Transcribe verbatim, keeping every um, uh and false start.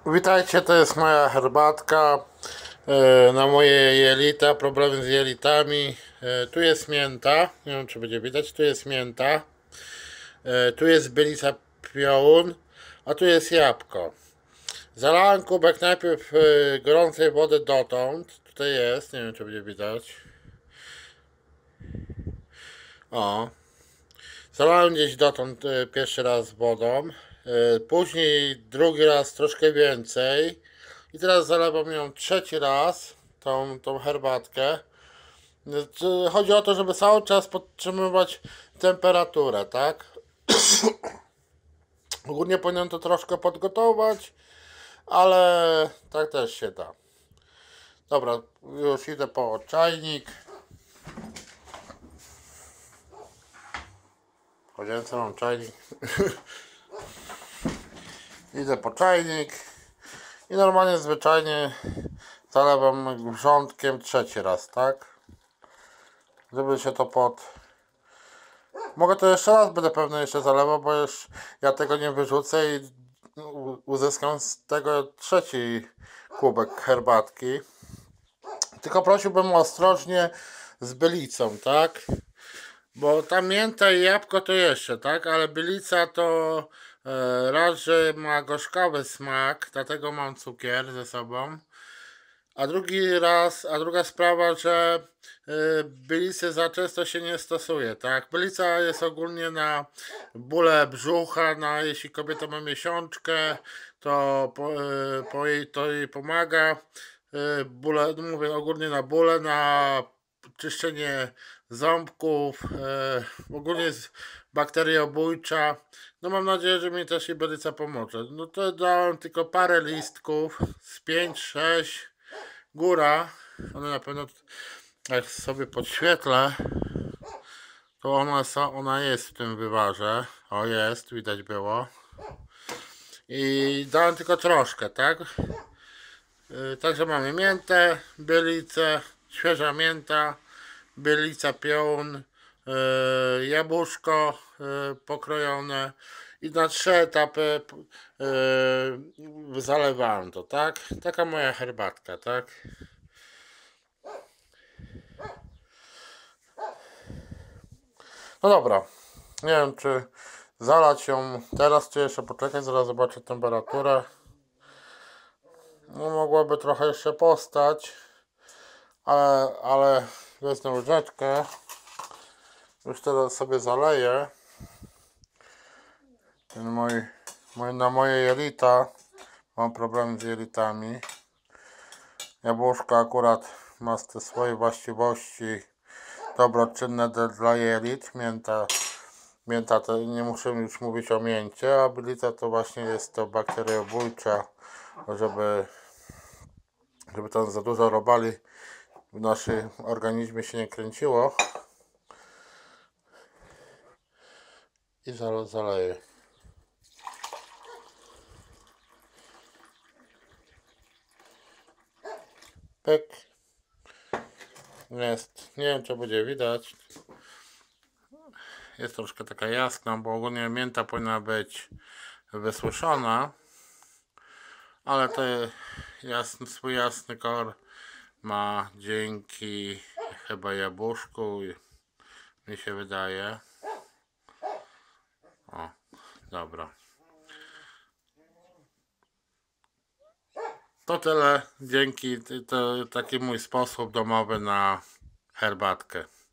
Witajcie, to jest moja herbatka e, na moje jelita, problemy z jelitami. E, tu jest mięta, nie wiem czy będzie widać, tu jest mięta, e, tu jest bylica piołun, a tu jest jabłko. Zalałem kubek najpierw e, gorącej wody dotąd, tutaj jest, nie wiem czy będzie widać. O, zalałem gdzieś dotąd e, pierwszy raz wodą, e, później drugi raz troszkę więcej. I teraz zalewam ją trzeci raz, tą, tą herbatkę. Chodzi o to, żeby cały czas podtrzymywać temperaturę, tak? Ogólnie powinienem to troszkę podgotować, ale tak też się da. Dobra, już idę po czajnik. Powiedziałem, co mam czajnik. Idę po czajnik i normalnie, zwyczajnie zalewam wrzątkiem trzeci raz, tak? Żeby się to pod... Mogę to jeszcze raz, będę pewno jeszcze zalewał, bo już ja tego nie wyrzucę i uzyskam z tego trzeci kubek herbatki. Tylko prosiłbym ostrożnie z bylicą, tak? Bo ta mięta i jabłko to jeszcze, tak? Ale bylica to e, raz, że ma gorzkawy smak, dlatego mam cukier ze sobą. A drugi raz, a druga sprawa, że y, bylicy za często się nie stosuje, tak? Bylica jest ogólnie na bóle brzucha, na jeśli kobieta ma miesiączkę, to po, y, po jej, to jej pomaga. Y, bóle, no mówię ogólnie na bóle, na czyszczenie ząbków, y, ogólnie jest bakteriobójcza. No mam nadzieję, że mi też i bylica pomoże. No to dałem tylko parę listków z pięć sześć. Góra, one na pewno, jak sobie podświetlę, to ona, ona jest w tym wywarze. O, jest, widać było. I dałem tylko troszkę, tak? Yy, także mamy miętę, bylicę, świeża mięta, bylica piołun, yy, jabłuszko yy, pokrojone i na trzy etapy yy, zalewałem to, tak? Taka moja herbatka, tak? No dobra, nie wiem czy zalać ją teraz, czy jeszcze poczekać, zaraz zobaczę temperaturę. No mogłaby trochę jeszcze postać, ale, ale wezmę łyżeczkę. Już teraz sobie zaleję. Ten mój, mój, na moje jelita, mam problem z jelitami. Jabłuszko akurat ma te swoje właściwości dobroczynne dla jelit. Mięta Mięta to nie muszę już mówić o mięcie, a bylica to właśnie jest to bakteriobójcza, żeby, żeby tam za dużo robali w naszym organizmie się nie kręciło. I zaleję. Pyk. Jest, nie wiem czy będzie widać. Jest troszkę taka jasna, bo ogólnie mięta powinna być wysuszona, ale to jasny, swój jasny kolor ma dzięki chyba jabłuszku, mi się wydaje. O, dobra. To tyle, dzięki, to taki mój sposób domowy na herbatkę.